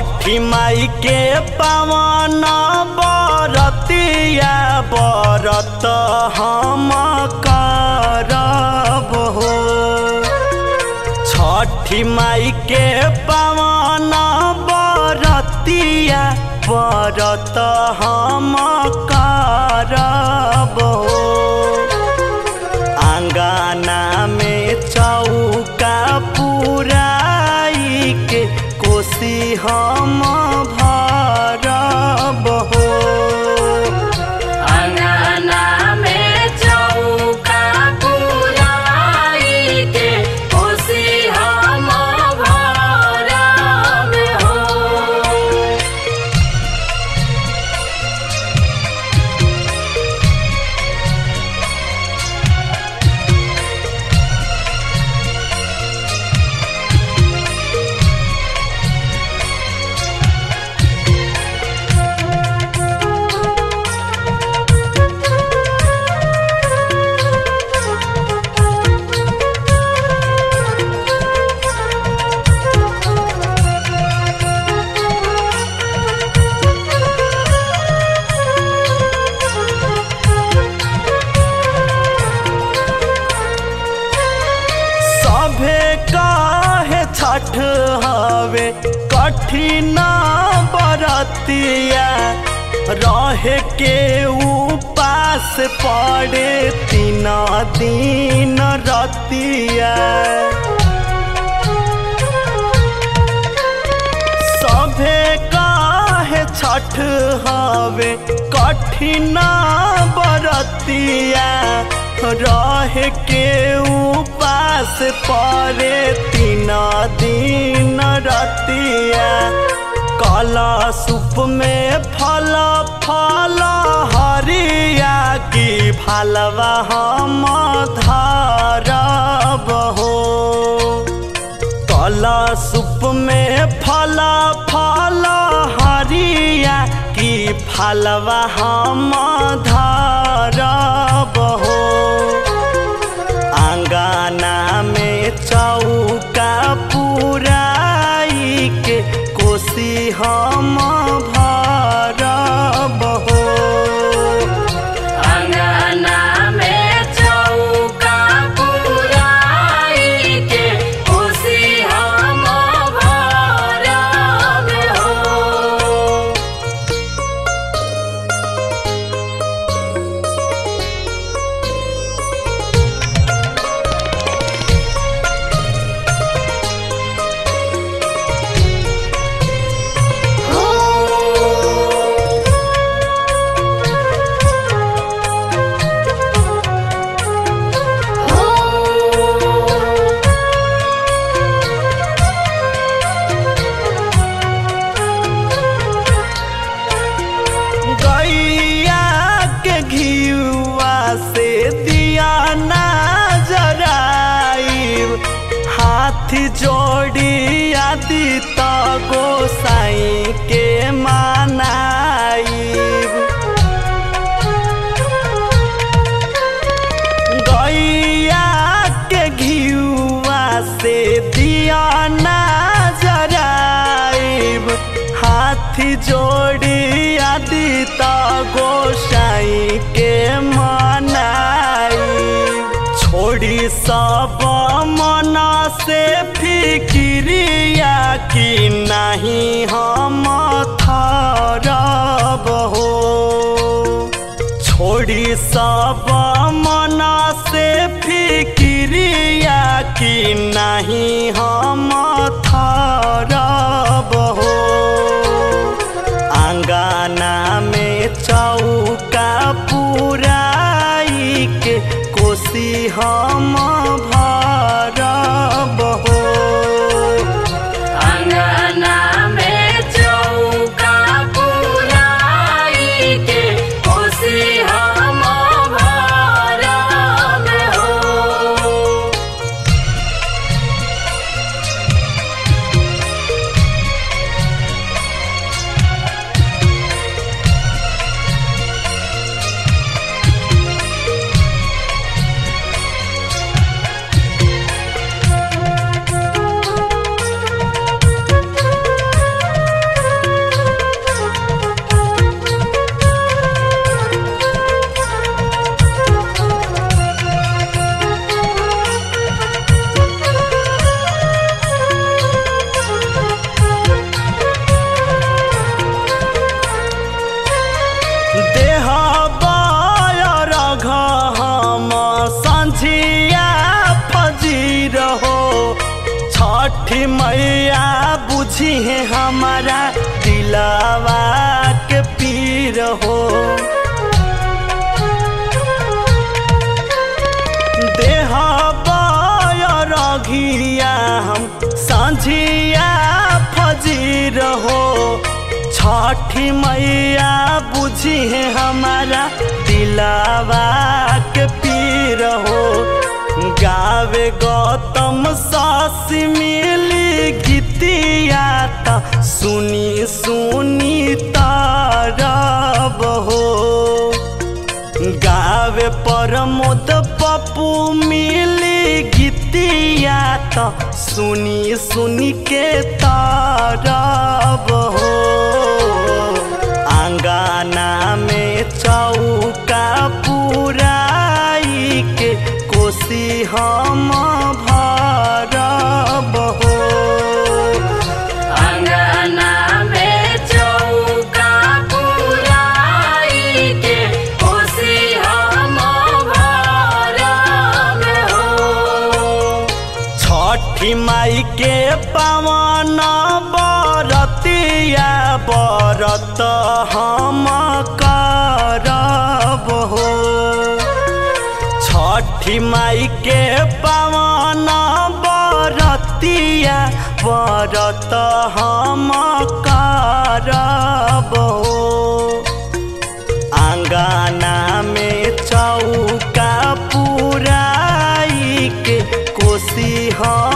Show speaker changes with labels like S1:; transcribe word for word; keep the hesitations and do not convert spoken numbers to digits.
S1: छठी माई के पावन बरतिया बरत हम करब हो। छठी माई के पावन बरतिया बरत हम करब हो। आंगना में चौका पुराई के कोसी हम भरब हो।
S2: अंगना में चौका पुराई के कोसी हम भरब हो।
S1: छठ हवे कठिन बरतिया रहे के उपास पड़े तीन दिन रतिया। सभे काहे छठ हवे कठिन बरतिया रहे के उपास पड़े तीन दिन रतिया। कलशुप में फल फल हरिया की भालवा हम धरब हो। कलशुप में फल फल हरिया की भालवा हम धरब हो। आंगना में चौका पुराई के कोसी हम भरब हो।
S2: अंगना में चौका पुराई के कोसी हम भरब हो।
S1: जोड़ी आदित गोसाई के मनाइब। गैया के घिउआ से दिया ना जराइब। हाथी जोड़ी आदित गोसाई के मनाइब। छोड़ी सब मन से फिक्रिया की नहीं हम थरब हो। छोड़ी सब मन से फिक्रिया की नहीं हम थरब हो। आंगना में चौका पुराई के कोसी हम भरब हो।
S2: अंगना में चौका पुराई के कोसी हम भरब हो।
S1: छठी मैया बुझी है हमारा दिलावा के पीर हो। देह रघिया हम सांझिया फजीर हो। छठी मैया बुझी है हमारा दिलावा के पीर हो। गावे गौतम सासी मिली गीतिया ता सुनी सुनी तारब हो। गावे प्रमोद पप्पू मिली गीतिया ता सुनी सुनी के तारब हो। आंगना में चौका पुराई के कोसी हम भरब हो।
S2: अंगना में चौका पुराई के कोसी हम भरब हो।
S1: छठी माई के पावन बरतिया बरत हम करब हो। छठी माई के पावन बरतिया बरत हम करब हो। आंगना में चौका पुराई के कोसी हम